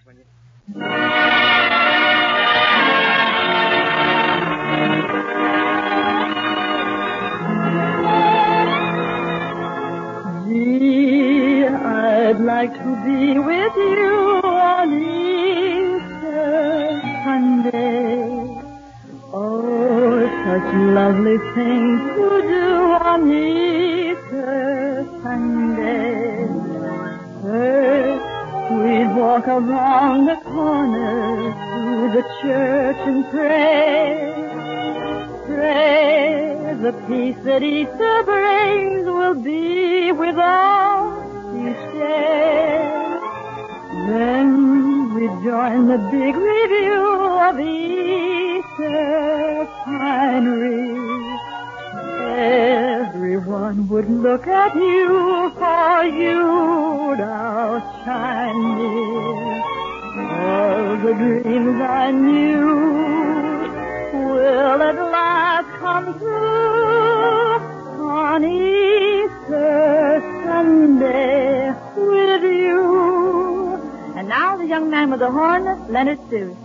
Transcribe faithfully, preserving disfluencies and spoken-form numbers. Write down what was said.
when you... Gee, I'd like to be with you on Easter Sunday. Oh, such lovely things to do on Easter Sunday. First, we'd walk around the corner to the church and pray. Pray the peace that Easter brings will be with us each day. Then we'd join the big review of Easter finery. Everyone would look at you, for you'd outshine me. All the dreams I knew will at last come true on Easter Sunday with you. And now the young man with the horn, Leonard Sues.